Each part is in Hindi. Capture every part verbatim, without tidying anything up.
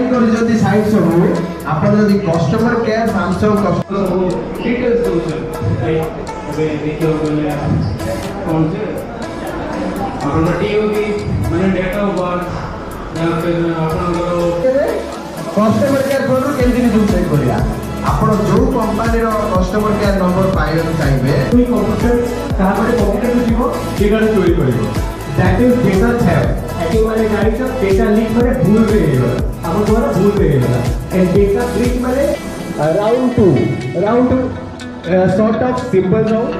फाइल कर जदी साइट सब आपण जदी कस्टमर केयर सैमसंग कस्टमर सब डिटेल्स दो लाइक अबे देखियो बोले कौन से आपण टीओबी माने डेट ऑफ बर्थ या फिर आपण कस्टमर केयर फोन केमती यूज करिया आपण जो कंपनी रो कस्टमर केयर नंबर पाइबे चाहिए कोई कंप्यूटर कहां पर कंप्यूटर में जीवो डेटा चोरी करिवो that is data theft hacking माने गाड़ी सब डेटा लीक माने भूल रे हेलो हम द्वारा भूल रे हेलो एंड डेटा ब्रीच माने round to round to sort of simple round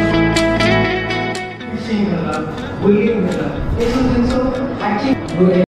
phishing होला बुलिंग होला ये सब जिंसो हैकिंग